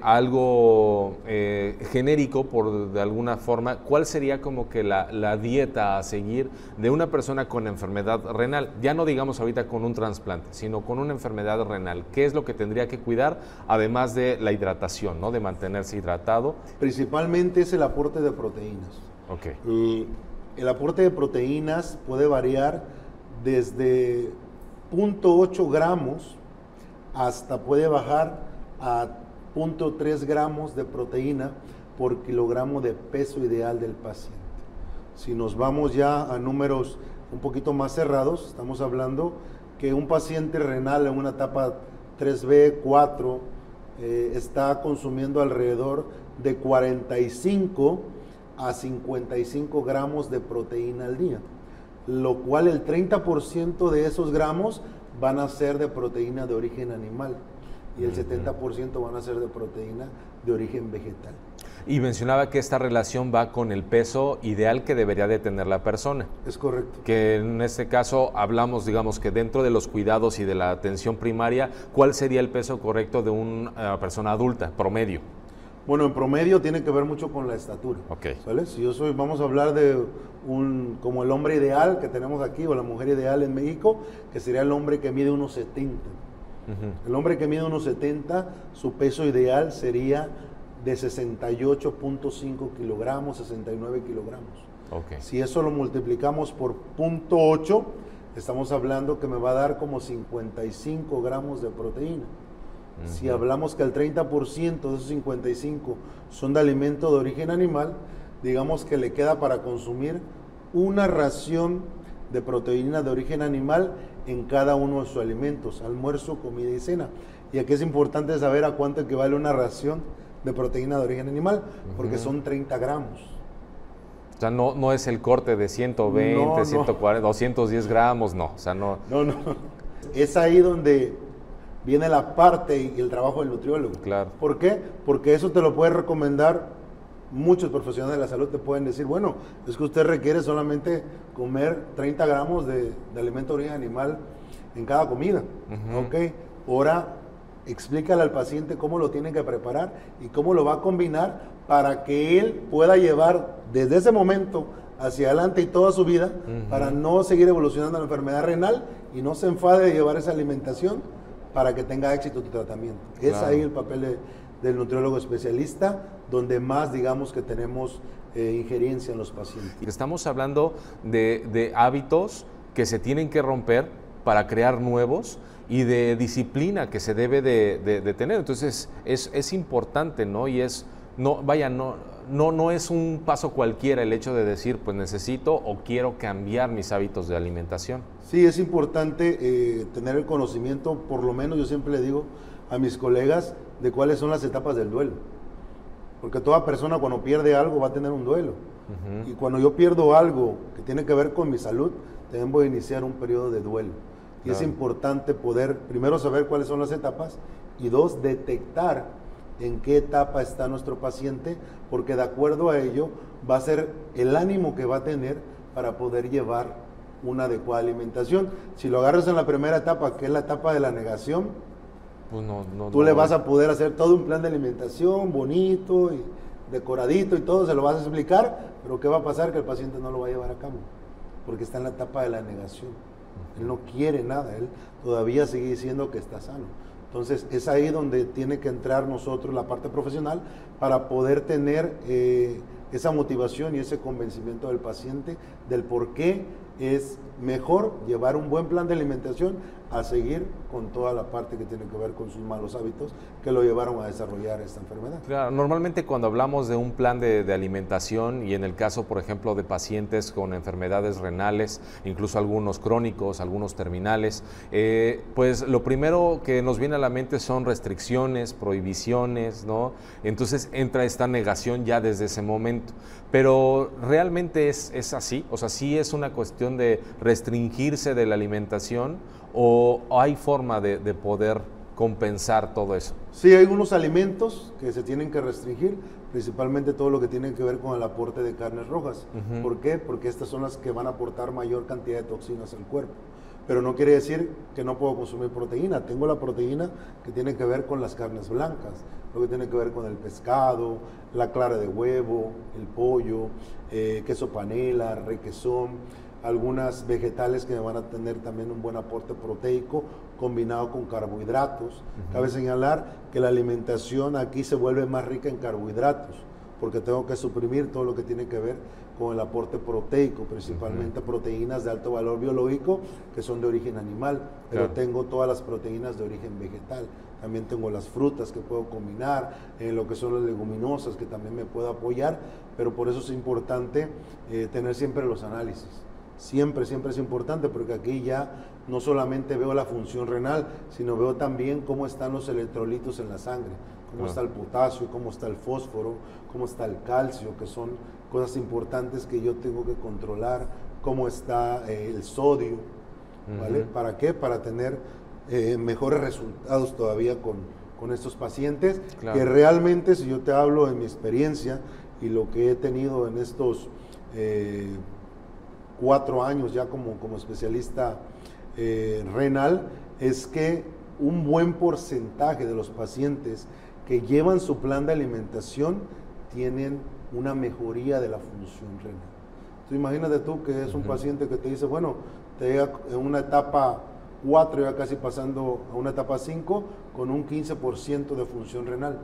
algo eh, genérico, por de alguna forma, ¿cuál sería como que la, la dieta a seguir de una persona con enfermedad renal? Ya no digamos ahorita con un trasplante, sino con una enfermedad renal. ¿Qué es lo que tendría que cuidar, además de la hidratación, ¿no? De mantenerse hidratado? Principalmente es el aporte de proteínas. Okay. Y el aporte de proteínas puede variar desde cero punto ocho gramos hasta puede bajar a cero punto tres gramos de proteína por kilogramo de peso ideal del paciente. Si nos vamos ya a números un poquito más cerrados, estamos hablando que un paciente renal en una etapa tres B, cuatro, eh, está consumiendo alrededor de cuarenta y cinco a cincuenta y cinco gramos de proteína al día, lo cual el treinta por ciento de esos gramos van a ser de proteína de origen animal y el setenta por ciento van a ser de proteína de origen vegetal. Y mencionaba que esta relación va con el peso ideal que debería de tener la persona. Es correcto. Que en este caso hablamos, digamos, que dentro de los cuidados y de la atención primaria, ¿cuál sería el peso correcto de una persona adulta, promedio? Bueno, en promedio tiene que ver mucho con la estatura. Ok. ¿Vale? Si yo soy, vamos a hablar de un, como el hombre ideal que tenemos aquí, o la mujer ideal en México, que sería el hombre que mide uno setenta. Uh-huh. El hombre que mide uno setenta, su peso ideal sería de sesenta y ocho punto cinco kilogramos, sesenta y nueve kilogramos. Okay. Si eso lo multiplicamos por punto ocho, estamos hablando que me va a dar como cincuenta y cinco gramos de proteína. Uh-huh. Si hablamos que el treinta por ciento de esos cincuenta y cinco son de alimento de origen animal, digamos que le queda para consumir una ración de proteína de origen animal en cada uno de sus alimentos, almuerzo, comida y cena. Y aquí es importante saber a cuánto equivale una ración de proteína de origen animal, porque uh-huh. son treinta gramos. O sea, no, no es el corte de ciento veinte, no, no. ciento cuarenta, doscientos diez gramos, no. O sea, no. No, no. Es ahí donde viene la parte y el trabajo del nutriólogo. Claro. ¿Por qué? Porque eso te lo puede recomendar muchos profesionales de la salud. Te pueden decir, bueno, es que usted requiere solamente comer treinta gramos de, de alimento de origen animal en cada comida. Uh-huh. ¿Ok? Ahora, explícale al paciente cómo lo tiene que preparar y cómo lo va a combinar para que él pueda llevar desde ese momento hacia adelante y toda su vida, uh-huh. para no seguir evolucionando la enfermedad renal y no se enfade de llevar esa alimentación para que tenga éxito tu tratamiento. Claro. Es ahí el papel de, del nutriólogo especialista, donde más digamos que tenemos eh, injerencia en los pacientes. Estamos hablando de, de hábitos que se tienen que romper para crear nuevos, y de disciplina que se debe de, de, de tener. Entonces es, es importante, ¿no? Y es, no, vaya, no, no, no es un paso cualquiera el hecho de decir, pues necesito o quiero cambiar mis hábitos de alimentación. Sí, es importante eh, tener el conocimiento, por lo menos yo siempre le digo a mis colegas, de cuáles son las etapas del duelo. Porque toda persona cuando pierde algo va a tener un duelo. Uh-huh. Y cuando yo pierdo algo que tiene que ver con mi salud, también voy a iniciar un periodo de duelo. Y claro. es importante poder, primero, saber cuáles son las etapas y dos, detectar en qué etapa está nuestro paciente, porque de acuerdo a ello va a ser el ánimo que va a tener para poder llevar una adecuada alimentación. Si lo agarras en la primera etapa, que es la etapa de la negación, pues no, no, tú no, le no. vas a poder hacer todo un plan de alimentación bonito y decoradito y todo, se lo vas a explicar, pero ¿qué va a pasar? Que el paciente no lo va a llevar a cabo, porque está en la etapa de la negación. Él no quiere nada, él todavía sigue diciendo que está sano. Entonces es ahí donde tiene que entrar nosotros la parte profesional para poder tener eh, esa motivación y ese convencimiento del paciente del por qué es mejor llevar un buen plan de alimentación a seguir con toda la parte que tiene que ver con sus malos hábitos que lo llevaron a desarrollar esta enfermedad. Claro, normalmente cuando hablamos de un plan de, de alimentación y en el caso, por ejemplo, de pacientes con enfermedades renales, incluso algunos crónicos, algunos terminales, eh, pues lo primero que nos viene a la mente son restricciones, prohibiciones, ¿no? Entonces entra esta negación ya desde ese momento. Pero ¿realmente es, es así? O sea, ¿sí es una cuestión de restringirse de la alimentación o hay forma de, de poder compensar todo eso? Sí, hay unos alimentos que se tienen que restringir, principalmente todo lo que tiene que ver con el aporte de carnes rojas. Uh-huh. ¿Por qué? Porque estas son las que van a aportar mayor cantidad de toxinas al cuerpo. Pero no quiere decir que no puedo consumir proteína. Tengo la proteína que tiene que ver con las carnes blancas, lo que tiene que ver con el pescado, la clara de huevo, el pollo, eh, queso panela, requesón, algunas vegetales que van a tener también un buen aporte proteico combinado con carbohidratos. Uh-huh. Cabe señalar que la alimentación aquí se vuelve más rica en carbohidratos, porque tengo que suprimir todo lo que tiene que ver con el aporte proteico, principalmente uh-huh. proteínas de alto valor biológico que son de origen animal, pero claro. tengo todas las proteínas de origen vegetal. También tengo las frutas que puedo combinar, eh, lo que son las leguminosas que también me puedo apoyar, pero por eso es importante eh, tener siempre los análisis. Siempre, siempre es importante, porque aquí ya no solamente veo la función renal, sino veo también cómo están los electrolitos en la sangre, cómo ah. está el potasio, cómo está el fósforo, cómo está el calcio, que son cosas importantes que yo tengo que controlar, cómo está eh, el sodio, ¿vale? Uh-huh. ¿Para qué? Para tener eh, mejores resultados todavía con, con estos pacientes, claro. que realmente, si yo te hablo de mi experiencia y lo que he tenido en estos eh, cuatro años ya como, como especialista eh, renal, es que un buen porcentaje de los pacientes que llevan su plan de alimentación tienen una mejoría de la función renal. Entonces, imagínate tú que es un uh-huh. paciente que te dice, bueno, te llega en una etapa cuatro, ya casi pasando a una etapa cinco, con un quince por ciento de función renal.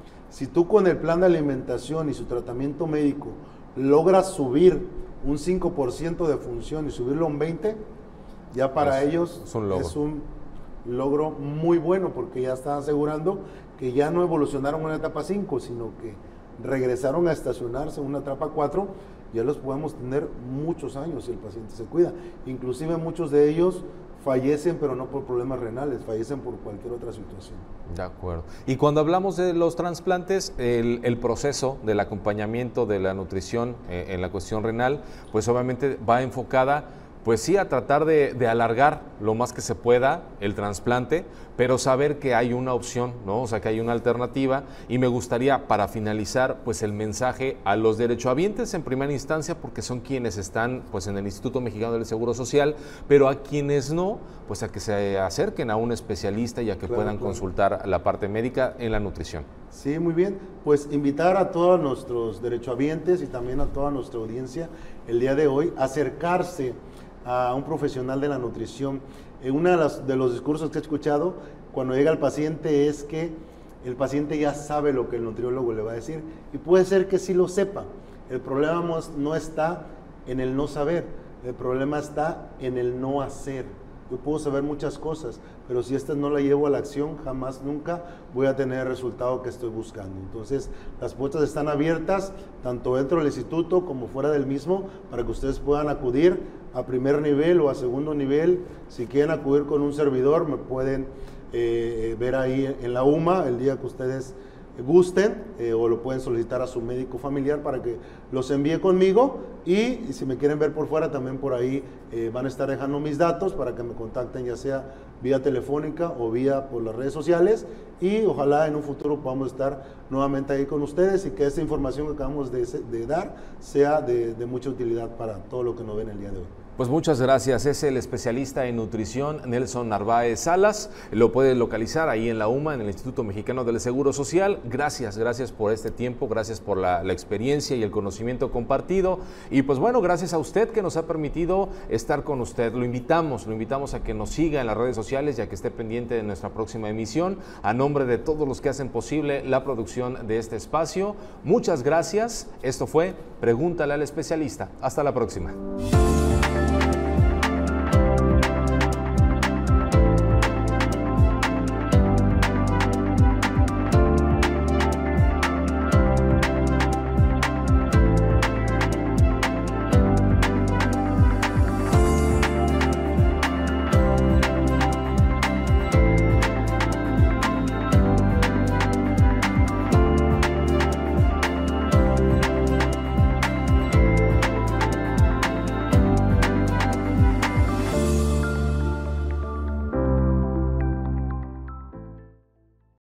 Si tú con el plan de alimentación y su tratamiento médico logras subir un cinco por ciento de función y subirlo a un veinte por ciento, ya para es, ellos es un, es un logro muy bueno, porque ya están asegurando que ya no evolucionaron a una etapa cinco, sino que regresaron a estacionarse en una etapa cuatro. Ya los podemos tener muchos años si el paciente se cuida. Inclusive muchos de ellos fallecen, pero no por problemas renales, fallecen por cualquier otra situación. De acuerdo. Y cuando hablamos de los trasplantes, el, el proceso del acompañamiento de la nutrición eh, en la cuestión renal, pues obviamente va enfocada, pues sí, a tratar de, de alargar lo más que se pueda el trasplante, pero saber que hay una opción, ¿no? O sea, que hay una alternativa. Y me gustaría, para finalizar, pues el mensaje a los derechohabientes en primera instancia, porque son quienes están pues en el Instituto Mexicano del Seguro Social, pero a quienes no, pues a que se acerquen a un especialista y a que claro, puedan claro. consultar la parte médica en la nutrición. Sí, muy bien. Pues invitar a todos nuestros derechohabientes y también a toda nuestra audiencia el día de hoy a acercarse a un profesional de la nutrición. En uno de, de los discursos que he escuchado cuando llega el paciente es que el paciente ya sabe lo que el nutriólogo le va a decir, y puede ser que sí lo sepa. El problema no está en el no saber, el problema está en el no hacer. Yo puedo saber muchas cosas, pero si esta no la llevo a la acción, jamás, nunca voy a tener el resultado que estoy buscando. Entonces, las puertas están abiertas, tanto dentro del instituto como fuera del mismo, para que ustedes puedan acudir a primer nivel o a segundo nivel. Si quieren acudir con un servidor, me pueden eh, ver ahí en la U M A el día que ustedes gusten, eh, o lo pueden solicitar a su médico familiar para que los envíe conmigo, y, y si me quieren ver por fuera, también por ahí eh, van a estar dejando mis datos para que me contacten, ya sea vía telefónica o vía por las redes sociales, y ojalá en un futuro podamos estar nuevamente ahí con ustedes y que esta información que acabamos de, de dar sea de, de mucha utilidad para todo lo que nos ven el día de hoy. Pues muchas gracias. Es el especialista en nutrición Nelson Narváez Salas. Lo puede localizar ahí en la U M A, en el Instituto Mexicano del Seguro Social. Gracias, gracias por este tiempo, gracias por la, la experiencia y el conocimiento compartido. Y pues bueno, gracias a usted que nos ha permitido estar con usted. Lo invitamos, lo invitamos a que nos siga en las redes sociales y a que esté pendiente de nuestra próxima emisión. A nombre de todos los que hacen posible la producción de este espacio, muchas gracias. Esto fue Pregúntale al Especialista. Hasta la próxima.